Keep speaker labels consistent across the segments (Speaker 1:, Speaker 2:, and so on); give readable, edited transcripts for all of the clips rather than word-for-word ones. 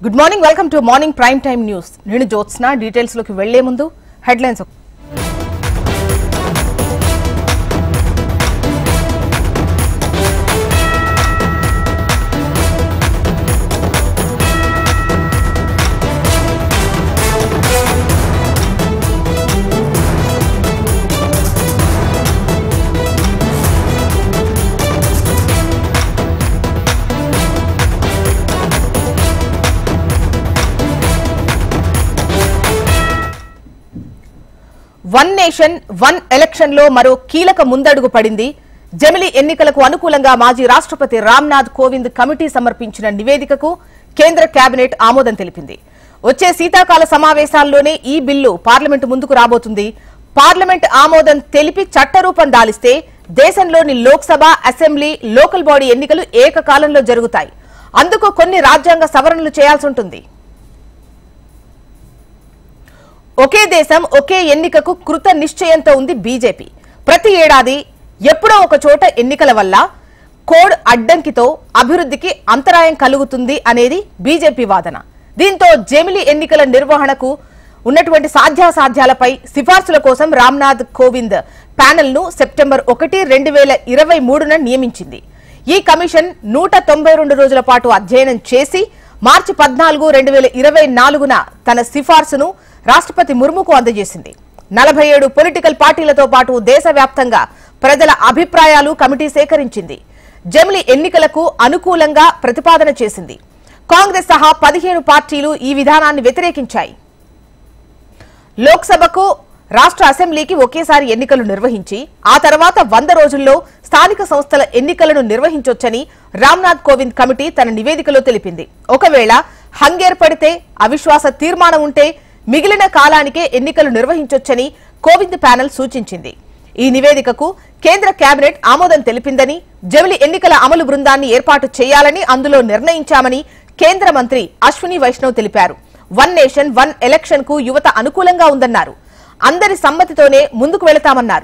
Speaker 1: Good morning, welcome to morning prime time news. నేను Jyotsna. Details లోకి వెళ్లే ముందు headlines. One nation one election లో మరో కీలక ముందడుగు పడింది. జమిలి ఎన్నికలకు అనుకూలంగా మాజీ రాష్ట్రపతి రామ్నాథ్ కోవింద్ కమిటీ సమర్పించిన నివేదికకు కేంద్ర కేబినెట్ ఆమోదం తెలిపింది. వచ్చే శీతాకాల సమావేశాల్లోనే ఈ బిల్లు పార్లమెంటు ముందుకు రాబోతుంది. పార్లమెంట్ ఆమోదం తెలిపి చట్టరూపం దాలిస్తే దేశంలోని లోక్సభ, అసెంబ్లీ, లోకల్ బాడీ ఎన్నికలు ఏకకాలంలో జరుగుతాయి. అందుకు కొన్ని రాజ్యాంగ సవరణలు చేయాల్సి ఉంటుంది. ఒకే దేశం ఒకే ఎన్నికకు కృత నిశ్చయంతో ఉంది బీజేపీ. ప్రతి ఏడాది ఎప్పుడో ఒక చోట ఎన్నికల వల్ల కోడ్ అడ్డంకితో అభివృద్ధికి అంతరాయం కలుగుతుంది అనేది బీజేపీ వాదన. దీంతో జమిలి ఎన్నికల నిర్వహణకు ఉన్నటువంటి సాధ్యాసాధ్యాలపై సిఫార్సుల కోసం రామ్నాథ్ కోవింద్ ప్యానెల్ ను సెప్టెంబర్ 1, 2023న నియమించింది. ఈ కమిషన్ 192 రోజుల పాటు అధ్యయనం చేసి మార్చి 14, 2024న తన సిఫార్సును రాష్ట్రపతి ముర్ముకు అందజేసింది. 47 పొలిటికల్ పార్టీలతో పాటు దేశవ్యాప్తంగా ప్రజల అభిప్రాయాలు కమిటీ సేకరించింది. జమిలి ఎన్నికలకు అనుకూలంగా ప్రతిపాదన చేసింది. కాంగ్రెస్ సహా 15 పార్టీలు ఈ విధానాన్ని వ్యతిరేకించాయి. లోక్సభకు, రాష్ట్ర అసెంబ్లీకి ఒకేసారి ఎన్నికలు నిర్వహించి ఆ తర్వాత 100 రోజుల్లో స్థానిక సంస్థల ఎన్నికలను నిర్వహించొచ్చని రామ్నాథ్ కోవింద్ కమిటీ తన నివేదికలో తెలిపింది. ఒకవేళ హంగేర్పడితే, అవిశ్వాస తీర్మానం ఉంటే మిగిలిన కాలానికే ఎన్నికలు నిర్వహించొచ్చని కోవింద్ ప్యానెల్ సూచించింది. ఈ నివేదికకు కేంద్ర కేబినెట్ ఆమోదం తెలిపిందని, జమిలి ఎన్నికల అమలు బృందాన్ని ఏర్పాటు చేయాలని అందులో నిర్ణయించామని కేంద్ర మంత్రి అశ్విని వైష్ణవ్ తెలిపారు. వన్ నేషన్ వన్ ఎలక్షన్ కు యువత అనుకూలంగా ఉందన్నారు. అందరి సమ్మతితోనే ముందుకు వెళతామన్నారు.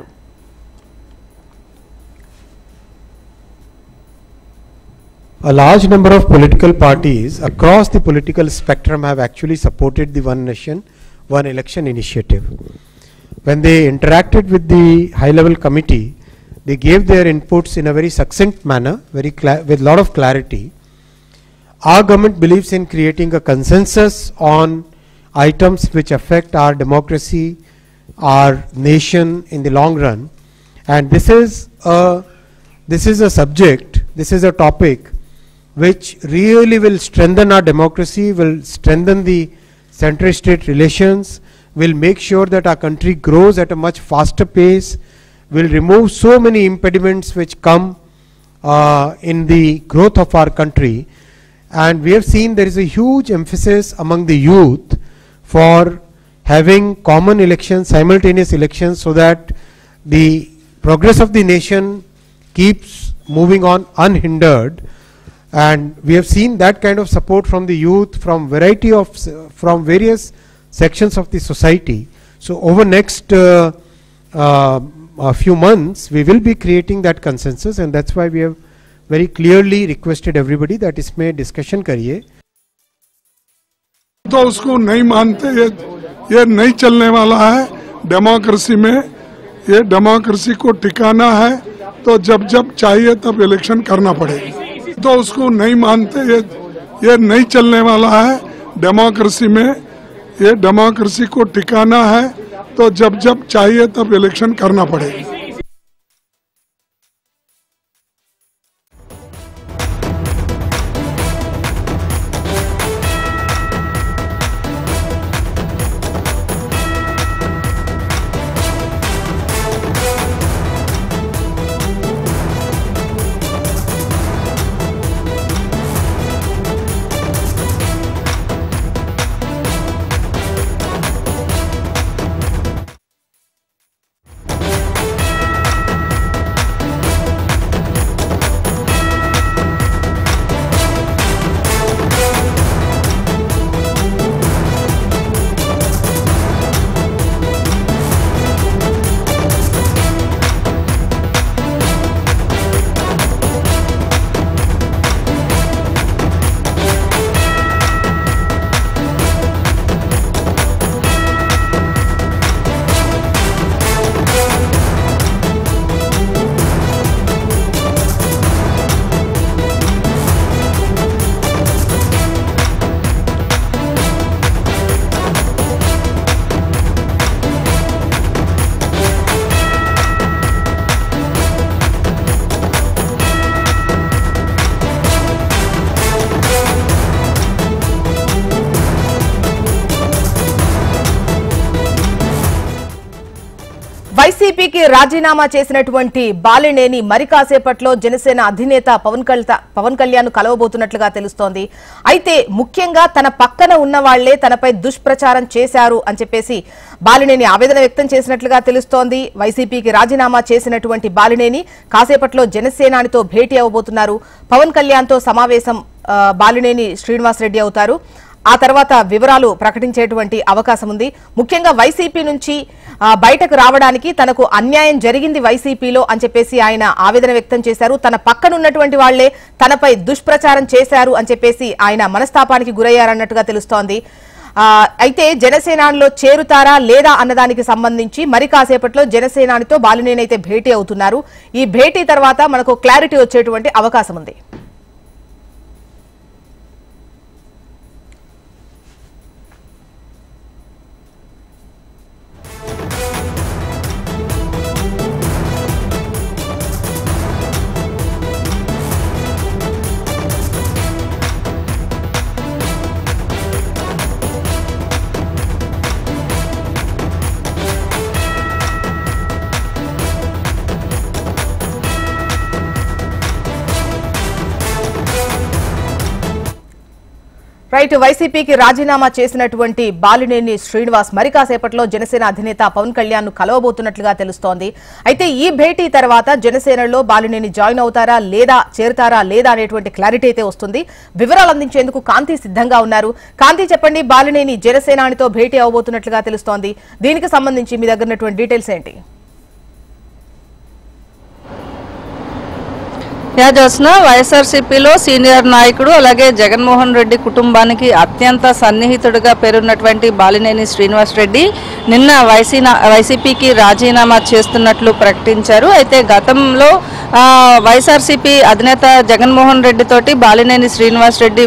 Speaker 2: A large number of political parties across the political spectrum have actually supported the One Nation, One Election initiative. When they interacted with the high-level committee, they gave their inputs in a very succinct manner, with a lot of clarity. Our government believes in creating a consensus on items which affect our democracy, our nation in the long run, and this is a subject, this is a topic which really will strengthen our democracy, will strengthen the center-state relations, will make sure that our country grows at a much faster pace, will remove so many impediments which come in the growth of our country. And we have seen there is a huge emphasis among the youth for having common elections, simultaneous elections, so that the progress of the nation keeps moving on unhindered. And we have seen that kind of support from the youth, from various sections of the society. So over next a few months we will be creating that consensus, and that's why we have very clearly requested everybody that इसमें discussion करिए.
Speaker 3: तो उसको नहीं मानते, ये नहीं चलने वाला है डेमोक्रेसी में. ये डेमोक्रेसी को टिकाना है तो जब जब चाहिए तब इलेक्शन करना पड़ेगा. तो उसको नहीं मानते, ये नहीं चलने वाला है डेमोक्रेसी में. ये डेमोक्रेसी को टिकाना है तो जब जब चाहिए तब इलेक्शन करना पड़ेगा.
Speaker 1: వైసీపీకి రాజీనామా చేసినటువంటి బాలినేని మరి కాసేపట్లో జనసేన అధినేత పవన్ కళ్యాణ్ కలవబోతున్నట్లుగా తెలుస్తోంది. అయితే ముఖ్యంగా తన పక్కన ఉన్న వాళ్లే తనపై దుష్ప్రచారం చేశారు అని చెప్పేసి బాలినేని ఆవేదన వ్యక్తం చేసినట్లుగా తెలుస్తోంది. వైసీపీకి రాజీనామా చేసినటువంటి బాలినేని కాసేపట్లో జనసేనానితో భేటీ అవబోతున్నారు. పవన్ కళ్యాణ్తో సమావేశం బాలినేని శ్రీనివాస్ రెడ్డి అవుతారు. ఆ తర్వాత వివరాలు ప్రకటించేటువంటి అవకాశం ఉంది. ముఖ్యంగా వైసీపీ నుంచి బయటకు రావడానికి తనకు అన్యాయం జరిగింది వైసీపీలో అని చెప్పేసి ఆయన ఆవేదన వ్యక్తం చేశారు. తన పక్కనున్నటువంటి వాళ్లే తనపై దుష్ప్రచారం చేశారు అని చెప్పేసి ఆయన మనస్తాపానికి గురయ్యారన్నట్టుగా తెలుస్తోంది. అయితే జనసేనలో చేరుతారా లేదా అన్నదానికి సంబంధించి మరి కాసేపట్లో జనసేనానితో బాలినేని అయితే భేటీ అవుతున్నారు. ఈ భేటీ తర్వాత మనకు క్లారిటీ వచ్చేటువంటి అవకాశం ఉంది. రైట్, వైసీపీకి రాజీనామా చేసినటువంటి బాలినేని శ్రీనివాస్ మరి కాసేపట్లో జనసేన అధినేత పవన్ కళ్యాణ్ కలవబోతున్నట్లుగా తెలుస్తోంది. అయితే ఈ భేటీ తర్వాత జనసేనలో బాలినేని జాయిన్ అవుతారా లేదా చేరుతారా లేదా అనేటువంటి క్లారిటీ అయితే వస్తుంది. వివరాలు అందించేందుకు కాంతి సిద్ధంగా ఉన్నారు. కాంతి, చెప్పండి, బాలినేని జనసేనానితో భేటీ అవబోతున్నట్లుగా తెలుస్తోంది. దీనికి సంబంధించి మీ దగ్గర ఉన్నటువంటి డీటెయిల్స్ ఏంటి?
Speaker 4: జ్యోత్స్న, వైఎస్ఆర్సీపీలో సీనియర్ నాయకుడు అలాగే జగన్మోహన్ రెడ్డి కుటుంబానికి అత్యంత సన్నిహితుడిగా పేరున్నటువంటి బాలినేని శ్రీనివాస్ రెడ్డి నిన్న వైసీపీకి రాజీనామా చేస్తున్నట్లు ప్రకటించారు. అయితే గతంలో వైఎస్ఆర్సీపీ అధినేత జగన్మోహన్ రెడ్డి తోటి బాలినేని శ్రీనివాస్ రెడ్డి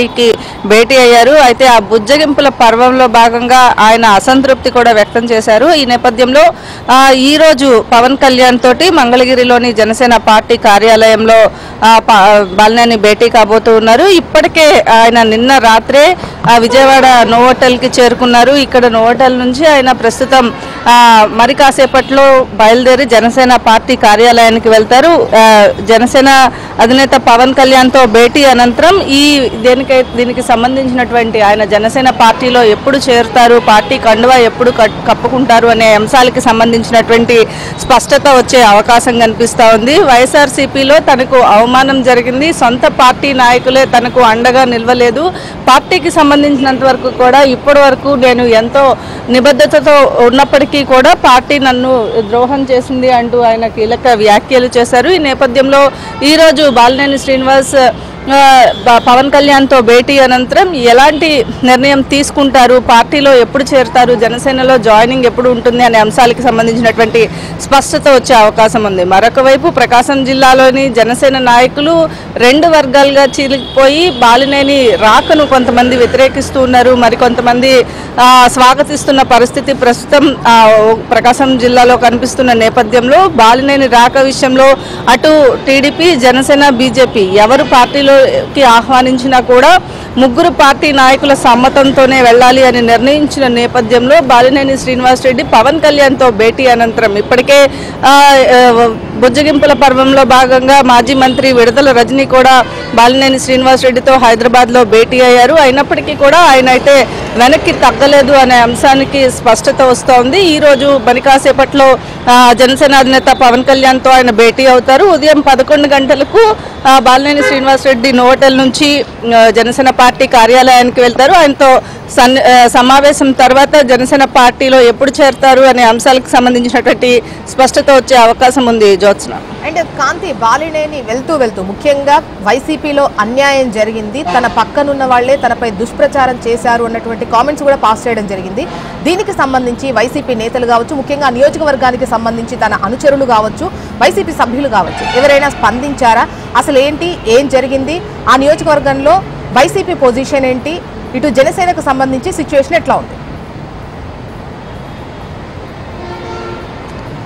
Speaker 4: భేటీ అయ్యారు. అయితే ఆ బుజ్జగింపుల పర్వంలో భాగంగా ఆయన అసంతృప్తి కూడా వ్యక్తం చేశారు. ఈ నేపథ్యంలో ఈ రోజు పవన్ కళ్యాణ్ తోటి మంగళగిరిలోని జనసేన పార్టీ కార్యాలయంలో బాలినేని భేటీ కాబోతూ ఉన్నారు. ఇప్పటికే ఆయన నిన్న రాత్రే విజయవాడ నోవోటల్కి చేరుకున్నారు. ఇక్కడ నోవోటల్ నుంచి ఆయన ప్రస్తుతం మరి కాసేపట్లో బయలుదేరి జనసేన పార్టీ కార్యాలయానికి వెళ్తారు. జనసేన అధినేత పవన్ కళ్యాణ్తో భేటీ అనంతరం దీనికి సంబంధించినటువంటి ఆయన జనసేన పార్టీలో ఎప్పుడు చేరుతారు, పార్టీ కండువా ఎప్పుడు కప్పుకుంటారు అనే అంశాలకి సంబంధించినటువంటి స్పష్టత వచ్చే అవకాశం కనిపిస్తూ ఉంది. వైఎస్ఆర్సీపీలో తనకు అవమానం జరిగింది, సొంత పార్టీ నాయకులే తనకు అండగా నిలవలేదు, పార్టీకి సంబంధించినంత వరకు కూడా ఇప్పటి వరకు నేను ఎంతో నిబద్ధతతో ఉన్నప్పటికీ కూడా పార్టీ నన్ను ద్రోహం చేసింది అంటూ ఆయన కీలక వ్యాఖ్యలు చేశారు. ఈ నేపథ్యంలో ఈరోజు బాలినేని శ్రీనివాస్ పవన్ కళ్యాణ్తో భేటీ అనంతరం ఎలాంటి నిర్ణయం తీసుకుంటారు, పార్టీలో ఎప్పుడు చేరుతారు, జనసేనలో జాయినింగ్ ఎప్పుడు ఉంటుంది అనే అంశాలకు సంబంధించినటువంటి స్పష్టత వచ్చే అవకాశం ఉంది. మరొక వైపు ప్రకాశం జిల్లాలోని జనసేన నాయకులు రెండు వర్గాలుగా చీలిపోయి బాలినేని రాకను కొంతమంది వ్యతిరేకిస్తూ ఉన్నారు, మరికొంతమంది స్వాగతిస్తున్న పరిస్థితి ప్రస్తుతం ప్రకాశం జిల్లాలో కనిపిస్తున్న నేపథ్యంలో బాలినేని రాక విషయంలో అటు టీడీపీ, జనసేన, బీజేపీ ఎవరు పార్టీలో ఆహ్వానించినా కూడా ముగ్గురు పార్టీ నాయకుల సమ్మతంతోనే వెళ్ళాలి అని నిర్ణయించిన నేపథ్యంలో బాలినేని శ్రీనివాస్ రెడ్డి పవన్ కళ్యాణ్తో భేటీ అనంతరం ఇప్పటికే బుజ్జగింపుల పర్వంలో భాగంగా మాజీ మంత్రి విడుదల రజనీ కూడా బాలినేని శ్రీనివాస్ రెడ్డితో హైదరాబాద్లో భేటీ అయ్యారు. అయినప్పటికీ కూడా ఆయన అయితే వెనక్కి తగ్గలేదు అనే అంశానికి స్పష్టత వస్తోంది. ఈరోజు మరి కాసేపట్లో జనసేన అధినేత పవన్ కళ్యాణ్తో ఆయన భేటీ అవుతారు. ఉదయం 11 గంటలకు బాలినేని శ్రీనివాస్ రెడ్డి నోవోటల్ నుంచి జనసేన పార్టీ కార్యాలయానికి వెళ్తారు. ఆయనతో సమావేశం తర్వాత జనసేన పార్టీలో ఎప్పుడు చేరుతారు అనే అంశాలకు సంబంధించినటువంటి స్పష్టత వచ్చే అవకాశం ఉంది. జ్యోత్స్న
Speaker 1: అండ్ కాంతి, బాలినేని వెళ్తూ ముఖ్యంగా వైసీపీలో అన్యాయం జరిగింది, తన పక్కనున్న వాళ్లే తనపై దుష్ప్రచారం చేశారు అన్నటువంటి కామెంట్స్ కూడా పాస్ చేయడం జరిగింది. దీనికి సంబంధించి వైసీపీ నేతలు కావచ్చు, ముఖ్యంగా నియోజకవర్గానికి సంబంధించి తన అనుచరులు కావచ్చు, వైసీపీ సభ్యులు కావచ్చు, ఎవరైనా స్పందించారా? అసలు ఏంటి, ఏం జరిగింది, ఆ నియోజకవర్గంలో వైసీపీ పొజిషన్ ఏంటి, ఇటు జనసేనకు సంబంధించి సిచ్యువేషన్ ఎట్లా ఉంది?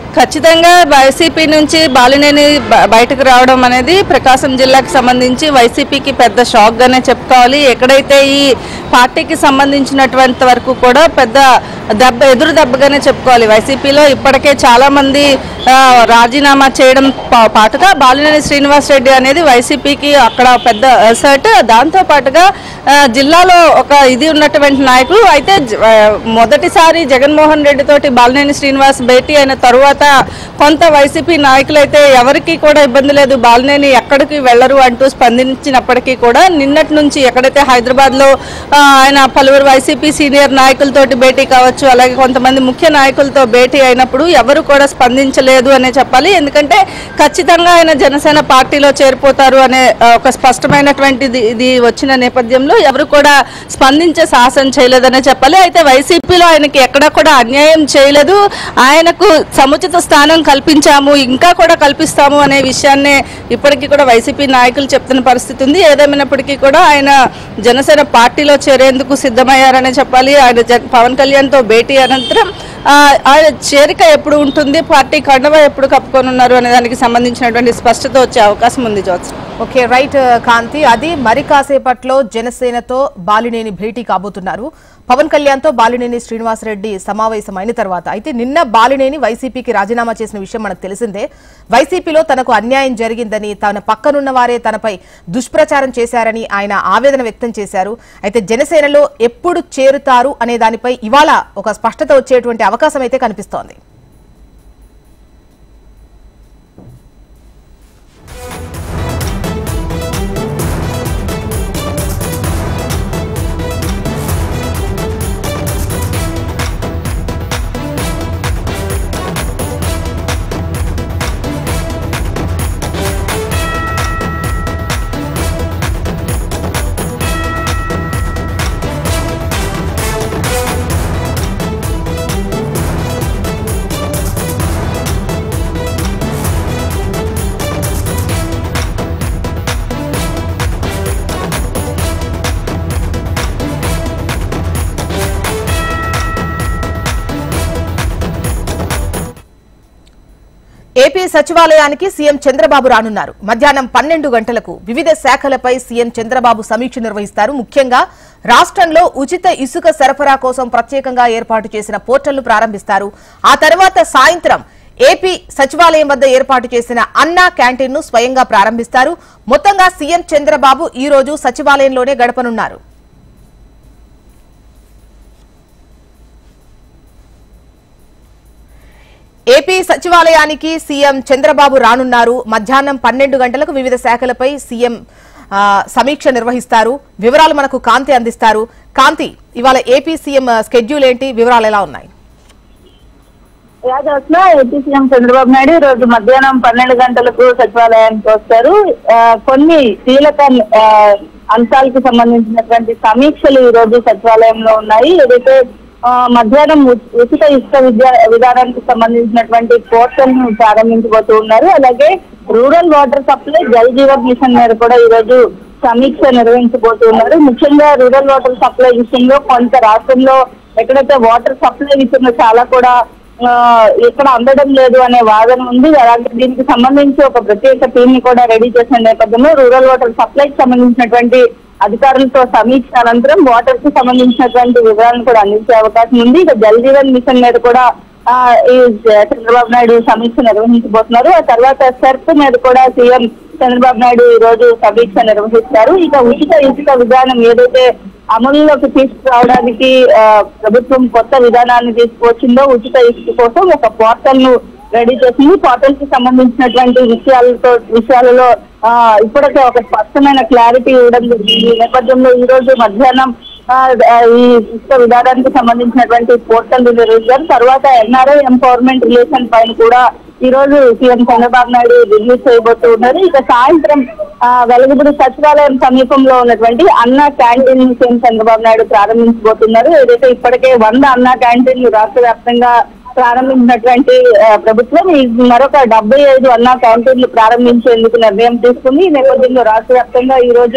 Speaker 4: ఖచ్చితంగా వైసీపీ నుంచి బాలినేని బయటకు రావడం అనేది ప్రకాశం జిల్లాకి సంబంధించి వైసీపీకి పెద్ద షాక్ గానే చెప్పుకోవాలి. ఎక్కడైతే ఈ పార్టీకి సంబంధించినటువంటి వరకు కూడా పెద్ద ఎదురు దెబ్బగానే చెప్పుకోవాలి. వైసీపీలో ఇప్పటికే చాలా మంది రాజీనామా చేయడం పాటుగా బాలినేని శ్రీనివాసరెడ్డి అనేది వైసీపీకి అక్కడ పెద్ద అసెట్. దాంతో పాటుగా జిల్లాలో ఒక ఇది ఉన్నటువంటి నాయకులు. అయితే మొదటిసారి జగన్మోహన్ రెడ్డి తోటి బాలినేని శ్రీనివాస్ భేటీ అయిన తరువాత కొంత వైసీపీ నాయకులైతే ఎవరికి కూడా ఇబ్బంది లేదు, బాలినేని ఎక్కడికి వెళ్లరు అంటూ స్పందించినప్పటికీ కూడా నిన్నటి నుంచి ఎక్కడైతే హైదరాబాద్ లో ఆయన పలువురు వైసీపీ సీనియర్ నాయకులతోటి భేటీ కావచ్చు, అలాగే కొంతమంది ముఖ్య నాయకులతో భేటీ అయినప్పుడు ఎవరు కూడా స్పందించలేదు అనే చెప్పాలి. ఎందుకంటే ఖచ్చితంగా ఆయన జనసేన పార్టీలో చేరిపోతారు అనే ఒక స్పష్టమైనటువంటి ఇది వచ్చిన నేపథ్యంలో ఎవరు కూడా స్పందించే సాహసం చేయలేదనే చెప్పాలి. అయితే వైసీపీలో ఆయనకి ఎక్కడా కూడా అన్యాయం చేయలేదు, ఆయనకు సముచిత స్థానం కల్పించాము, ఇంకా కూడా కల్పిస్తాము అనే విషయాన్నే ఇప్పటికీ కూడా వైసీపీ నాయకులు చెప్తున్న పరిస్థితి ఉంది. ఏదేమైనప్పటికీ కూడా ఆయన జనసేన పార్టీలో చేరేందుకు సిద్ధమయ్యారనే చెప్పాలి. ఆయన పవన్ కళ్యాణ్ తో భేటీ అనంతరం ఆయన చేరిక ఎప్పుడు ఉంటుంది, పార్టీ కండవ ఎప్పుడు కప్పుకొనున్నారు అనే దానికి సంబంధించినటువంటి స్పష్టత వచ్చే అవకాశం ఉంది. Jyotsna
Speaker 1: okay, right Kanthi. అది మరి కాసేపట్లో జనసేనతో బాలినేని భేటీ కాబోతున్నారు. పవన్ కళ్యాణ్ తో బాలినేని శ్రీనివాసరెడ్డి సమావేశం అయిన తర్వాత అయితే నిన్న బాలినేని వైసీపీకి రాజీనామా చేసిన విషయం మనకు తెలిసిందే. వైసీపీలో తనకు అన్యాయం జరిగిందని, తన పక్కనున్న వారే తనపై దుష్ప్రచారం చేశారని ఆయన ఆవేదన వ్యక్తం చేశారు. అయితే జనసేనలో ఎప్పుడు చేరుతారు అనే దానిపై ఇవాళ ఒక స్పష్టత వచ్చేటువంటి అవకాశం అయితే కనిపిస్తోంది. ఏపీ సచివాలయానికి సీఎం చంద్రబాబు రానున్నారు. మధ్యాహ్నం 12 గంటలకు వివిధ శాఖలపై సీఎం చంద్రబాబు సమీక్ష నిర్వహిస్తారు. ముఖ్యంగా రాష్ట్రంలో ఉచిత ఇసుక సరఫరా కోసం ప్రత్యేకంగా ఏర్పాటు చేసిన పోర్టల్ను ప్రారంభిస్తారు. ఆ తర్వాత సాయంత్రం ఏపీ సచివాలయం వద్ద ఏర్పాటు చేసిన అన్నా క్యాంటీన్ ను స్వయంగా ప్రారంభిస్తారు. మొత్తంగా సీఎం చంద్రబాబు ఈ రోజు సచివాలయంలోనే గడపనున్నారు. ఏపీ సచివాలయానికి సీఎం చంద్రబాబు రానున్నారు. మధ్యాహ్నం 12 గంటలకు వివిధ శాఖలపై సీఎం సమీక్ష నిర్వహిస్తారు. వివరాలు మనకు కాంతి అందిస్తారు. కాంతి, ఇవాళ ఏపీ సీఎం స్కెడ్యూల్ ఏంటి, వివరాలు ఎలా ఉన్నాయి?
Speaker 5: ఏపీ సీఎం చంద్రబాబు నాయుడు ఈ రోజు మధ్యాహ్నం 12 గంటలకు సచివాలయానికి వస్తారు. కొన్ని కీలక అంశాలకు సంబంధించినటువంటి సమీక్షలు ఈ రోజు సచివాలయంలో ఉన్నాయి. ఏదైతే మధ్యాహ్నం ఉచిత ఇసుక విధానానికి సంబంధించినటువంటి పోర్టల్ ను ప్రారంభించబోతూ ఉన్నారు. అలాగే rural water supply Jal Jeevan mission మీద కూడా ఈ రోజు సమీక్ష నిర్వహించబోతూ ఉన్నారు. ముఖ్యంగా రూరల్ వాటర్ సప్లై విషయంలో కొంత రాష్ట్రంలో ఎక్కడైతే వాటర్ సప్లై విషయంలో చాలా కూడా ఇక్కడ అందడం లేదు అనే వాదన ఉంది. అలాగే దీనికి సంబంధించి ఒక ప్రత్యేక టీం ని కూడా రెడీ చేసిన నేపథ్యంలో రూరల్ వాటర్ సప్లైకి సంబంధించినటువంటి అధికారులతో సమీక్ష అనంతరం వాటర్ కి సంబంధించినటువంటి వివరాలను కూడా అందించే అవకాశం ఉంది. ఇక జల్ జీవన్ మిషన్ మీద కూడా ఈ చంద్రబాబు నాయుడు సమీక్ష నిర్వహించబోతున్నారు. ఆ తర్వాత సెర్ప్ మీద కూడా సీఎం చంద్రబాబు నాయుడు ఈ రోజు సమీక్ష నిర్వహిస్తారు. ఇక ఉచిత ఇసుక విధానం ఏదైతే అమలులోకి తీసుకురావడానికి ప్రభుత్వం కొత్త విధానాన్ని తీసుకువచ్చిందో ఉచిత ఇసుక కోసం ఒక పోర్టల్ ను రెడీ చేసింది. పోర్టల్ కి సంబంధించినటువంటి విషయాలలో ఇప్పటికే ఒక స్పష్టమైన క్లారిటీ ఇవ్వడం జరిగింది. ఈ నేపథ్యంలో ఈ రోజు మధ్యాహ్నం ఈ ఇసుక విధానానికి సంబంధించినటువంటి పోర్టల్ నిర్వహించారు. తర్వాత ఎన్ఆర్ఐ ఎంపవర్మెంట్ రిలేషన్ పైన కూడా ఈ రోజు సీఎం చంద్రబాబు నాయుడు రిలీజ్ చేయబోతూ ఉన్నారు. ఇక సాయంత్రం వెలుగుబడి సచివాలయం సమీపంలో ఉన్నటువంటి అన్నా క్యాంటీన్ ను సీఎం చంద్రబాబు నాయుడు ప్రారంభించబోతున్నారు. ఏదైతే ఇప్పటికే 100 అన్నా క్యాంటీన్లు రాష్ట్ర వ్యాప్తంగా ప్రారంభించినటువంటి ప్రభుత్వం మరొక 75 అన్నా క్యాంటీన్లు ప్రారంభించేందుకు నిర్ణయం తీసుకుంది. ఈ నేపథ్యంలో రాష్ట్ర వ్యాప్తంగా ఈ రోజు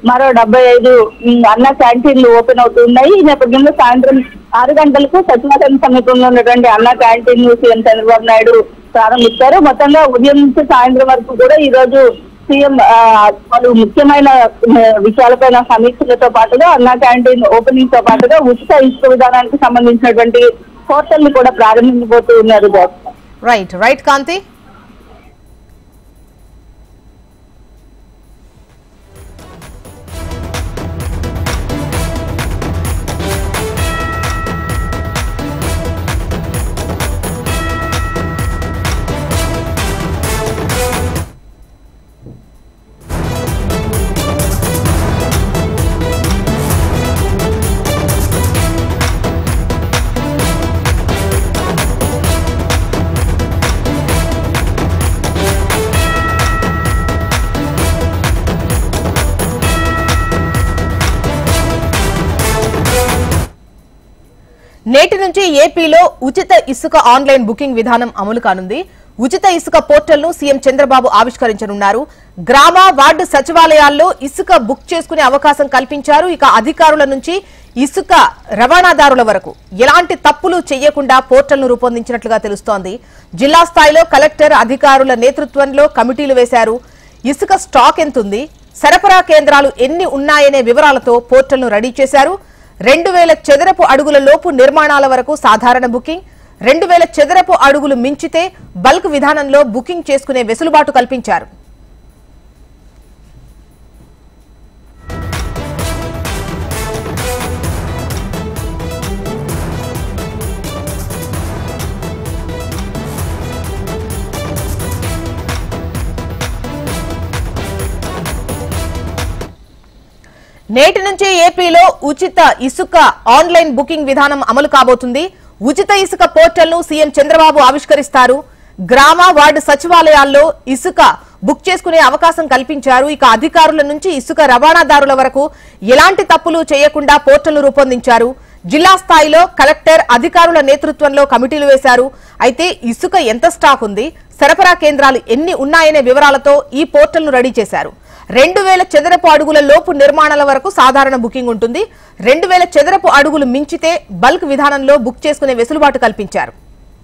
Speaker 5: మరో 75 అన్న క్యాంటీన్లు ఓపెన్ అవుతున్నాయి. ఈ నేపథ్యంలో సాయంత్రం 6 గంటలకు సచివాలయం సమీపంలో ఉన్నటువంటి అన్న క్యాంటీన్ సీఎం చంద్రబాబు నాయుడు ప్రారంభిస్తారు. మొత్తంగా ఉదయం నుంచి సాయంత్రం వరకు కూడా ఈ రోజు సీఎం పలు ముఖ్యమైన విషయాలపైన సమీక్షలతో పాటుగా అన్నా క్యాంటీన్ ఓపెనింగ్ తో పాటుగా ఉచిత ఇసుక విధానానికి సంబంధించినటువంటి పోర్టల్ ని కూడా ప్రారంభించబోతూ ఉన్నారు.
Speaker 1: రైట్ కాంతి. నేటి నుంచి ఏపీలో ఉచిత ఇసుక ఆన్లైన్ బుకింగ్ విధానం అమలు కానుంది. ఉచిత ఇసుక పోర్టల్ ను సీఎం చంద్రబాబు ఆవిష్కరించనున్నారు. గ్రామ వార్డు సచివాలయాల్లో ఇసుక బుక్ చేసుకునే అవకాశం కల్పించారు. ఇక అధికారుల నుంచి ఇసుక రవాణాదారుల వరకు ఎలాంటి తప్పులు చేయకుండా పోర్టల్ ను రూపొందించినట్లుగా తెలుస్తోంది. జిల్లా స్థాయిలో కలెక్టర్ అధికారుల నేతృత్వంలో కమిటీలు వేశారు. ఇసుక స్టాక్ ఎంతుంది, సరఫరా కేంద్రాలు ఎన్ని ఉన్నాయనే వివరాలతో పోర్టల్ ను రెడీ చేశారు. 2000 చదరపు అడుగుల లోపు నిర్మాణాల వరకు సాధారణ బుకింగ్, 2000 చదరపు అడుగులు మించితే బల్క్ విధానంలో బుకింగ్ చేసుకునే వెసులుబాటు కల్పించారు. నేటి నుంచి ఏపీలో ఉచిత ఇసుక ఆన్లైన్ బుకింగ్ విధానం అమలు కాబోతుంది. ఉచిత ఇసుక పోర్టల్ ను సీఎం చంద్రబాబు ఆవిష్కరిస్తారు. గ్రామ వార్డు సచివాలయాల్లో ఇసుక బుక్ చేసుకునే అవకాశం కల్పించారు. ఇక అధికారుల నుంచి ఇసుక రవాణాదారుల వరకు ఎలాంటి తప్పులు చేయకుండా పోర్టల్ ను రూపొందించారు. జిల్లా స్థాయిలో కలెక్టర్ అధికారుల నేతృత్వంలో కమిటీలు వేశారు. అయితే ఇసుక ఎంత స్టాక్ ఉంది, సరఫరా కేంద్రాలు ఎన్ని ఉన్నాయనే వివరాలతో ఈ పోర్టల్ ను రెడీ చేశారు. 2000 చదరపు అడుగుల లోపు నిర్మాణాల వరకు సాధారణ బుకింగ్ ఉంటుంది. 2000 చదరపు అడుగులు మించితే బల్క్ విధానంలో బుక్ చేసుకునే వెసులుబాటు కల్పించారు.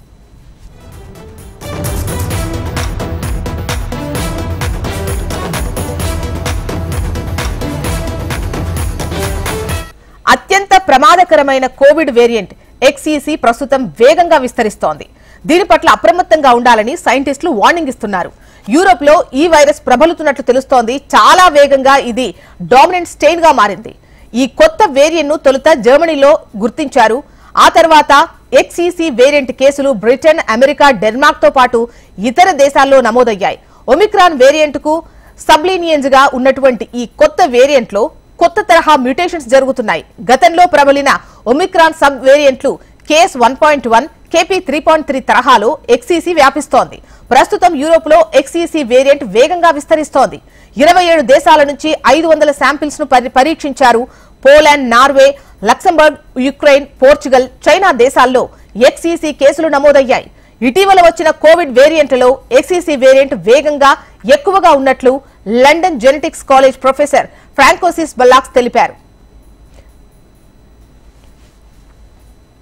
Speaker 1: అత్యంత ప్రమాదకరమైన కోవిడ్ వేరియంట్ XEC ప్రస్తుతం వేగంగా విస్తరిస్తోంది. దీని పట్ల అప్రమత్తంగా ఉండాలని సైంటిస్టులు వార్నింగ్ ఇస్తున్నారు. యూరోప్ లో ఈ వైరస్ ప్రబలుతున్నట్లు తెలుస్తోంది. చాలా వేగంగా ఇది డామినెంట్ స్టెయిన్ గా మారింది. ఈ కొత్త వేరియంట్ ను తొలుత జర్మనీలో గుర్తించారు. ఆ తర్వాత XEC వేరియంట్ కేసులు బ్రిటన్, అమెరికా, డెన్మార్క్ తో పాటు ఇతర దేశాల్లో నమోదయ్యాయి. ఒమిక్రాన్ వేరియంట్ కు సబ్లీనియన్స్ గా ఉన్నటువంటి ఈ కొత్త వేరియంట్ లో కొత్త తరహా మ్యూటేషన్స్ జరుగుతున్నాయి. గతంలో ప్రబలిన ఒమిక్రాన్ సబ్ వేరియంట్లు కేస్ 1.1, KP 3.3 తరహాలో XEC వ్యాపిస్తోంది. ప్రస్తుతం యూరోప్ లో XEC వేరియంట్ వేగంగా విస్తరిస్తోంది. 27 దేశాల నుంచి 500 శాంపిల్స్ ను పరీక్షించారు. Poland, Norway, Luxembourg, Ukraine, Portugal, China దేశాల్లో XEC కేసులు నమోదయ్యాయి. ఇటీవల వచ్చిన కోవిడ్ వేరియంట్లలో XEC వేరియంట్ వేగంగా ఎక్కువగా ఉన్నట్లు London genetics college professor Francois Balloux తెలిపారు.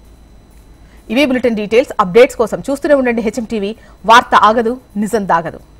Speaker 1: ఇవి బులెటిన్ డీటెయిల్స్. అప్డేట్స్ కోసం చూస్తూనే ఉండండి HM TV. వార్త ఆగదు, నిజం దాగదు.